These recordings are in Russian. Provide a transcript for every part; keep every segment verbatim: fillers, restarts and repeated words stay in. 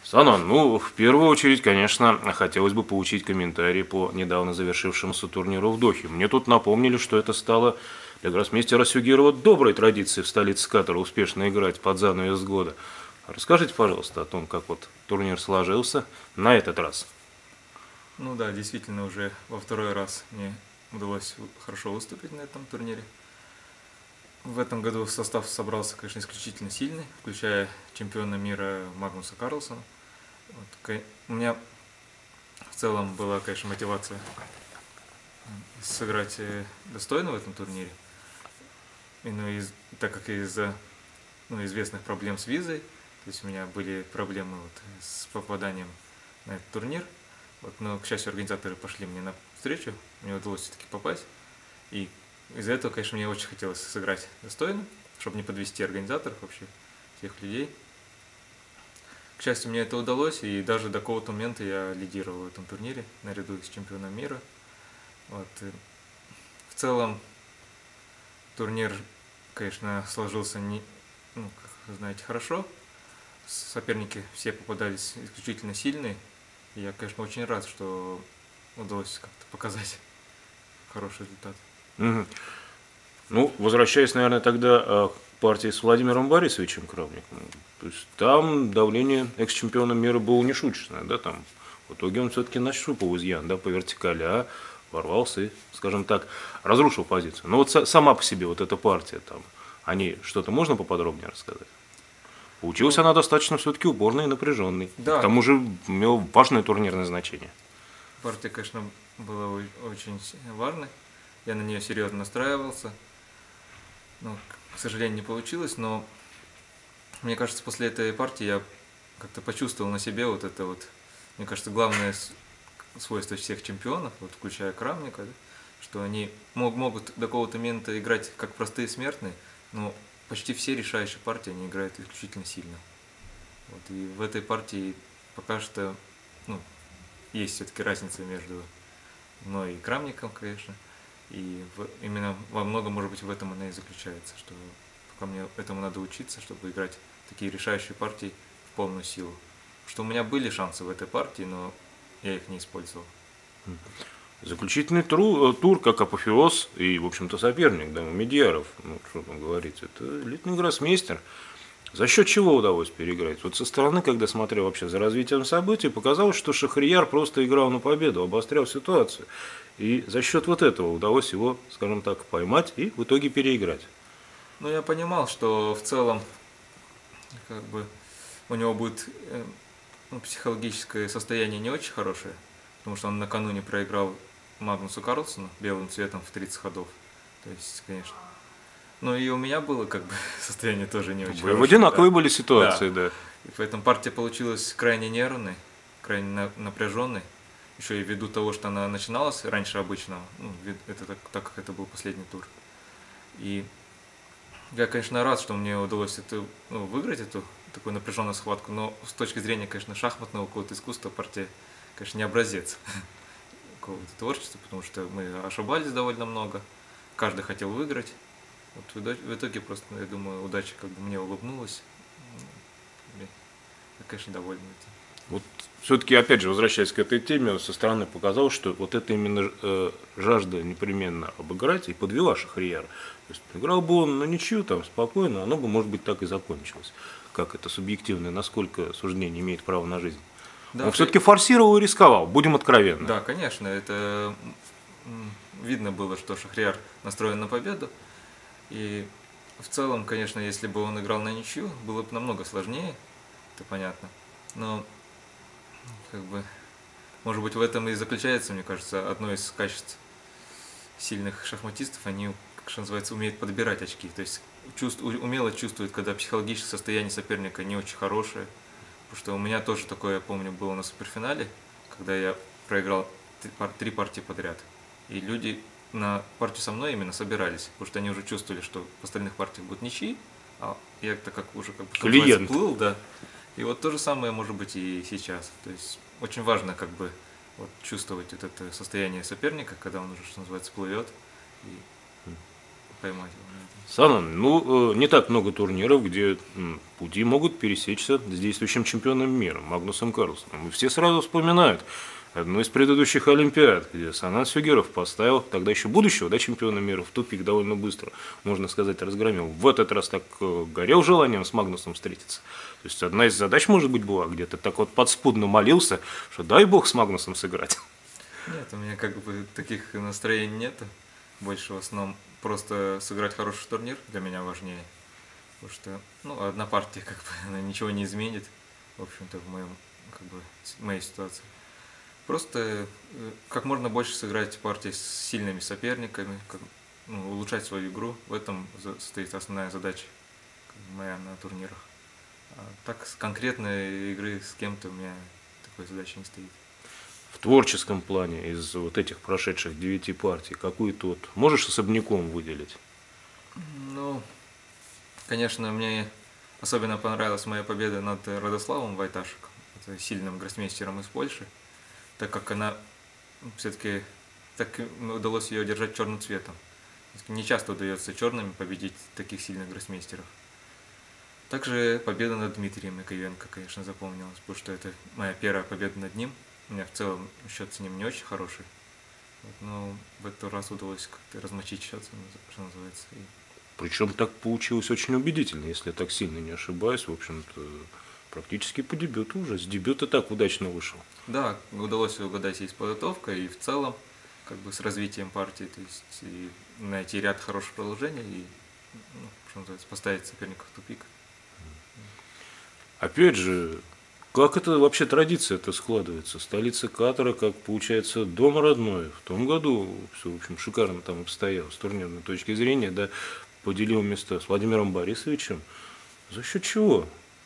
Санан, ну, в первую очередь, конечно, хотелось бы получить комментарий по недавно завершившемуся турниру в Дохе. Мне тут напомнили, что это стало для гроссмейстера Сюгирова доброй традицией в столице Катара успешно играть под занавес года. Расскажите, пожалуйста, о том, как вот турнир сложился на этот раз. Ну да, действительно, уже во второй раз мне удалось хорошо выступить на этом турнире. В этом году состав собрался, конечно, исключительно сильный, включая чемпиона мира Магнуса Карлсона. Вот, у меня в целом была, конечно, мотивация сыграть достойно в этом турнире. И, ну, из, так как из-за ну, известных проблем с визой, то есть у меня были проблемы вот, с попаданием на этот турнир. Вот, но, к счастью, организаторы пошли мне на встречу, мне удалось все-таки попасть. И из-за этого, конечно, мне очень хотелось сыграть достойно, чтобы не подвести организаторов вообще, тех людей. К счастью, мне это удалось, и даже до какого-то момента я лидировал в этом турнире, наряду с чемпионом мира. Вот. В целом, турнир, конечно, сложился, не, ну, как вы знаете, хорошо. Соперники все попадались исключительно сильные. И я, конечно, очень рад, что удалось как-то показать хороший результат. Угу. Ну, возвращаясь, наверное, тогда к партии с Владимиром Борисовичем Кравниковым. То есть там давление экс-чемпиона мира было нешуточное, да, там в итоге он все-таки нащупал изъян, да, по вертикали, а ворвался и, скажем так, разрушил позицию. Но вот сама по себе вот эта партия, там, о ней что-то можно поподробнее рассказать? Получилась ну, она достаточно все-таки упорной и напряженной. Да. К тому же имел важное турнирное значение. Партия, конечно, была очень важной. Я на нее серьезно настраивался. Ну, к сожалению, не получилось, но мне кажется, после этой партии я как-то почувствовал на себе вот это вот, мне кажется, главное свойство всех чемпионов, вот, включая Крамника, да, что они мог, могут до какого-то момента играть как простые смертные, но почти все решающие партии они играют исключительно сильно. Вот, и в этой партии пока что ну, есть все-таки разница между мной и Крамником, конечно. И в, именно во многом, может быть, в этом она и заключается, что пока мне этому надо учиться, чтобы играть такие решающие партии в полную силу. Что у меня были шансы в этой партии, но я их не использовал. Заключительный тру, тур как апофеоз и, в общем-то, соперник, да, Мамедьяров, ну, что там говорить, это элитный гроссмейстер. За счет чего удалось переиграть? Вот со стороны, когда смотрел вообще за развитием событий, показалось, что Шахрияр просто играл на победу, обострял ситуацию. И за счет вот этого удалось его, скажем так, поймать и в итоге переиграть. Ну, я понимал, что в целом как бы у него будет ну, психологическое состояние не очень хорошее, потому что он накануне проиграл Магнусу Карлсону белым цветом в тридцать ходов. То есть, конечно. Ну и у меня было как бы состояние тоже не очень Вы хорошее. В одинаковые да. были ситуации, да. да. И поэтому партия получилась крайне нервной, крайне напряженной. Еще и ввиду того, что она начиналась раньше обычного, ну, это так, так как это был последний тур. И я, конечно, рад, что мне удалось это, ну, выиграть эту такую напряженную схватку, но с точки зрения, конечно, шахматного какого-то искусства партия, конечно, не образец какого-то творчества, потому что мы ошибались довольно много, каждый хотел выиграть. Вот в итоге просто, я думаю, удача как бы мне улыбнулась. Я, конечно, доволен этим. Вот все-таки, опять же, возвращаясь к этой теме, со стороны показалось, что вот это именно э, жажда непременно обыграть и подвела Шахрияра. То есть играл бы он на ничью, там, спокойно, оно бы, может быть, так и закончилось. Как это субъективно, насколько суждение имеет право на жизнь. Да, он все-таки форсировал и рисковал, будем откровенны. Да, конечно, это видно было, что Шахрияр настроен на победу. И в целом, конечно, если бы он играл на ничью, было бы намного сложнее, это понятно. Но, как бы, может быть, в этом и заключается, мне кажется, одно из качеств сильных шахматистов. Они, как называется, умеют подбирать очки. То есть чувств, умело чувствуют, когда психологическое состояние соперника не очень хорошее. Потому что у меня тоже такое, я помню, было на суперфинале, когда я проиграл три партии подряд. И люди на партию со мной именно собирались, потому что они уже чувствовали, что в остальных партиях будут ничьи, а я так как уже как бы плыл, да. И вот то же самое может быть и сейчас. То есть очень важно как бы вот, чувствовать вот это состояние соперника, когда он уже, что называется, плывет, и поймать его. Санан, ну, э, не так много турниров, где м, пути могут пересечься с действующим чемпионом мира, Магнусом Карлсоном. И все сразу вспоминают одну из предыдущих Олимпиад, где Санан Сюгеров поставил тогда еще будущего, да, чемпиона мира в тупик довольно быстро, можно сказать, разгромил. В этот раз так э, горел желанием с Магнусом встретиться. То есть одна из задач, может быть, была, где-то так вот подспудно молился, что дай бог с Магнусом сыграть. Нет, у меня как бы таких настроений нету. Больше в основном просто сыграть хороший турнир для меня важнее. Потому что, ну, одна партия как бы она ничего не изменит, в общем-то, в моем, как бы, в моей ситуации. Просто э, как можно больше сыграть партии с сильными соперниками, как, ну, улучшать свою игру. В этом за- стоит основная задача как бы, моя на турнирах. А так, с конкретной игры с кем-то у меня такой задачи не стоит. В творческом плане из вот этих прошедших девяти партий, какую то вот можешь особняком выделить? Ну, конечно, мне особенно понравилась моя победа над Радославом Вайташиком, это сильным гроссмейстером из Польши, так как она все-таки так удалось ее держать черным цветом. Не часто удается черными победить таких сильных гроссмейстеров. Также победа над Дмитрием Яковенко, конечно, запомнилась, потому что это моя первая победа над ним. У меня в целом счет с ним не очень хороший. Вот, но в этот раз удалось как-то размочить счет, что называется. И Причем так получилось очень убедительно, если я так сильно не ошибаюсь. В общем-то, практически по дебюту уже. С дебюта так удачно вышел. да, удалось угадать и с подготовкой, и в целом, как бы с развитием партии, то есть и найти ряд хороших продолжений и, ну, что называется, поставить соперника в тупик. Опять же, как это вообще традиция это складывается? Столица Катара, как получается, дом родной. В том году все, в общем, шикарно там обстояло с турнирной точки зрения, да, поделил место с Владимиром Борисовичем. За счет чего?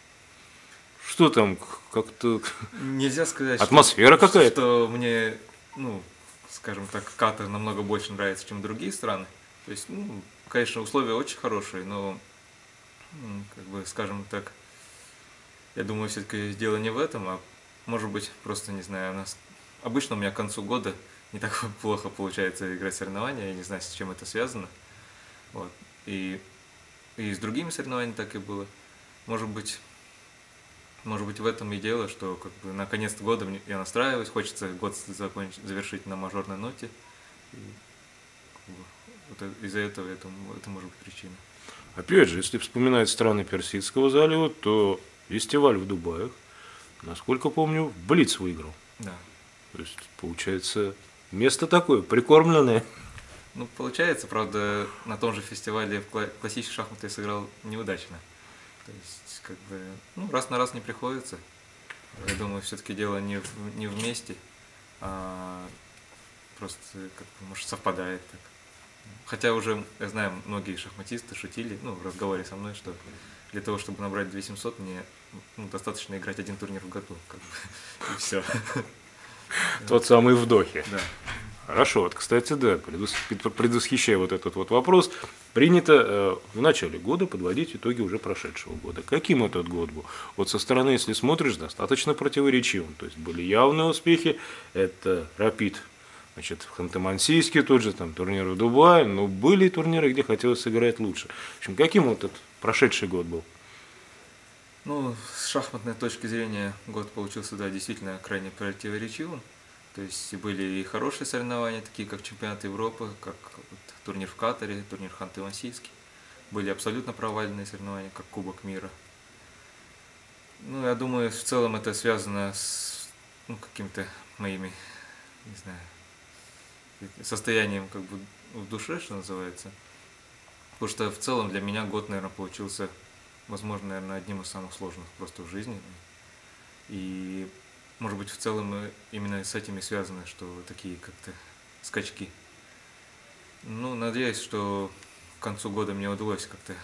Что там, как-то Нельзя сказать, атмосфера что, какая-то? что мне, ну, скажем так, Катар намного больше нравится, чем другие страны. То есть, ну, конечно, условия очень хорошие, но, м, как бы, скажем так, я думаю, все-таки дело не в этом, а может быть, просто, не знаю, у нас обычно у меня к концу года не так плохо получается играть соревнования, я не знаю, с чем это связано. Вот. И, и с другими соревнованиями так и было. Может быть, может быть в этом и дело, что как бы на конец года мне- я настраиваюсь, хочется год закончить, завершить на мажорной ноте. И как бы, вот э- из-за этого это, м- это может быть причина. Опять же, если вспоминать страны Персидского залива, то фестиваль в Дубае, насколько помню, Блиц выиграл. Да. То есть, получается, место такое, прикормленное. Ну, получается, правда, на том же фестивале в кла- классические шахматы я сыграл неудачно. То есть, как бы, ну, раз на раз не приходится. Я думаю, все-таки дело не в, не в месте, а просто, как бы, может, совпадает так. Хотя уже, я знаю, многие шахматисты шутили, ну, в разговоре со мной, что для того, чтобы набрать две тысячи семьсот, мне, ну, достаточно играть один турнир в году, как бы, и все. Тот самый вдохе. Да. Хорошо, вот, кстати, да, предвос- предвосхищая вот этот вот вопрос, принято э, в начале года подводить итоги уже прошедшего года. Каким этот год был? Вот со стороны, если смотришь, достаточно противоречивым. То есть были явные успехи, это Рапид, значит, в Ханты-Мансийске, тот же там турнир в Дубае, но были турниры, где хотелось сыграть лучше. В общем, каким вот этот прошедший год был? Ну, с шахматной точки зрения год получился, да, действительно крайне противоречивым. То есть были и хорошие соревнования, такие как чемпионат Европы, как вот турнир в Катаре, турнир Ханты-Мансийский. Были абсолютно провальные соревнования, как Кубок мира. Ну, я думаю, в целом это связано с, ну, какими-то моими, не знаю, состоянием как бы в душе, что называется. Потому что в целом для меня год, наверное, получился, возможно, наверное, одним из самых сложных просто в жизни. И, может быть, в целом э, именно с этим и связано, что такие как-то скачки. Ну, надеюсь, что к концу года мне удалось как-то,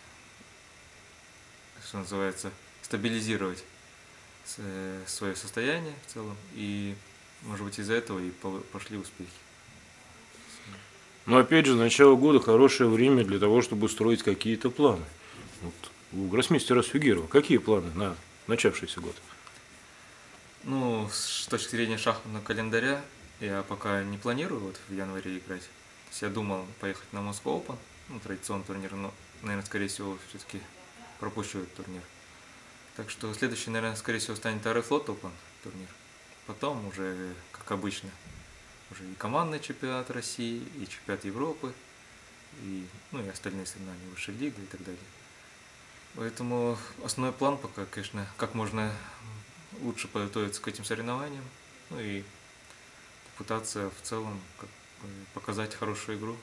что называется, стабилизировать свое состояние в целом. И, может быть, из-за этого и пол- пошли успехи. Но опять же, начало года хорошее время для того, чтобы строить какие-то планы. Вот у гроссмейстера Сюгерова какие планы на начавшийся год? Ну, с точки зрения шахматного календаря, я пока не планирую вот в январе играть. То есть я думал поехать на Moscow Open, ну, традиционный турнир, но, наверное, скорее всего, все-таки пропущу этот турнир. Так что следующий, наверное, скорее всего, станет Аэрофлот Open турнир. Потом уже, как обычно, уже и командный чемпионат России, и чемпионат Европы, и, ну, и остальные соревнования, высшая лига и так далее. Поэтому основной план пока, конечно, как можно лучше подготовиться к этим соревнованиям, ну и попытаться в целом как бы показать хорошую игру.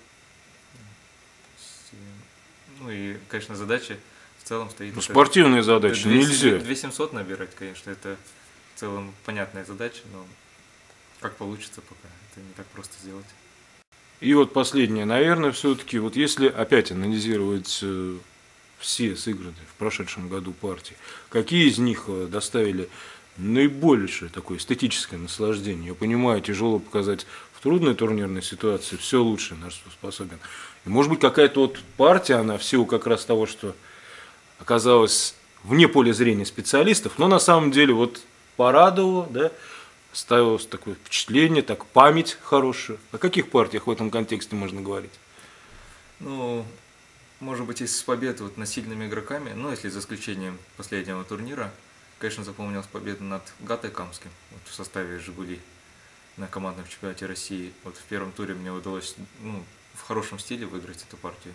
Ну и, конечно, задача в целом стоит... Ну, спортивные задачи нельзя. две семьсот набирать, конечно, это в целом понятная задача, но как получится пока, это не так просто сделать. И вот последнее, наверное, все-таки, вот если опять анализировать э, все сыгранные в прошедшем году партии, какие из них э, доставили наибольшее такое эстетическое наслаждение? Я понимаю, тяжело показать в трудной турнирной ситуации все лучшее, на что способен. И, может быть, какая-то вот партия, она в силу как раз того, что оказалась вне поля зрения специалистов, но на самом деле вот порадовала, да, ставилось такое впечатление, так память хорошая. О каких партиях в этом контексте можно говорить? Ну, может быть, из побед вот над сильными игроками, ну, если за исключением последнего турнира, конечно, запомнилась победа над Гатой Камским вот, в составе «Жигули» на командном чемпионате России. Вот в первом туре мне удалось, ну, в хорошем стиле выиграть эту партию.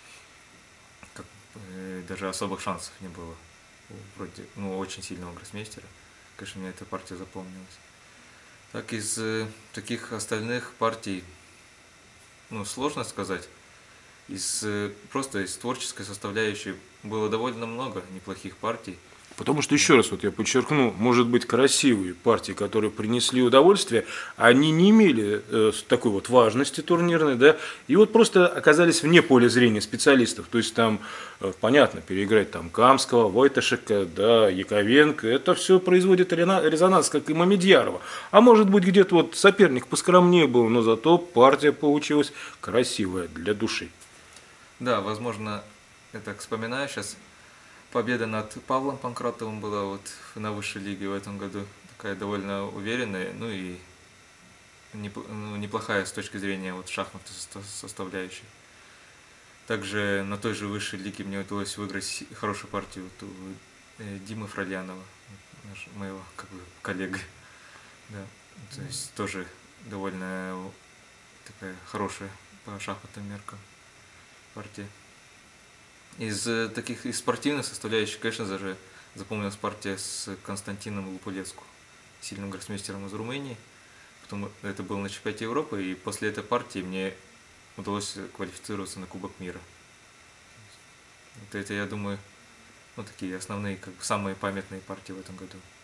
Как, э, даже особых шансов не было. Вроде, ну, очень сильного гроссмейстера. Конечно, мне эта партия запомнилась. Так из э, таких остальных партий, ну, сложно сказать. Из, э, просто из творческой составляющей было довольно много неплохих партий. Потому что, еще раз вот я подчеркну, может быть, красивые партии, которые принесли удовольствие, они не имели э, такой вот важности турнирной, да, и вот просто оказались вне поля зрения специалистов. То есть там, э, понятно, переиграть там Камского, Войташека, да, Яковенко, это все производит резонанс, как и Мамедьярова. А может быть, где-то вот соперник поскромнее был, но зато партия получилась красивая для души. Да, возможно, я так вспоминаю сейчас. Победа над Павлом Панкратовым была вот на высшей лиге в этом году. Такая довольно уверенная, ну и неплохая с точки зрения вот шахматной составляющей. Также на той же высшей лиге мне удалось выиграть хорошую партию вот у Димы Фролянова, моего как бы коллеги. Да, то есть тоже довольно такая хорошая по шахматным меркам партия. Из таких из спортивных составляющих, конечно же, запомнилась партия с Константином Лупулеску, сильным гроссмейстером из Румынии. Потом это было на чемпионате Европы, и после этой партии мне удалось квалифицироваться на Кубок мира. Вот это, я думаю, ну, такие основные, как бы самые памятные партии в этом году.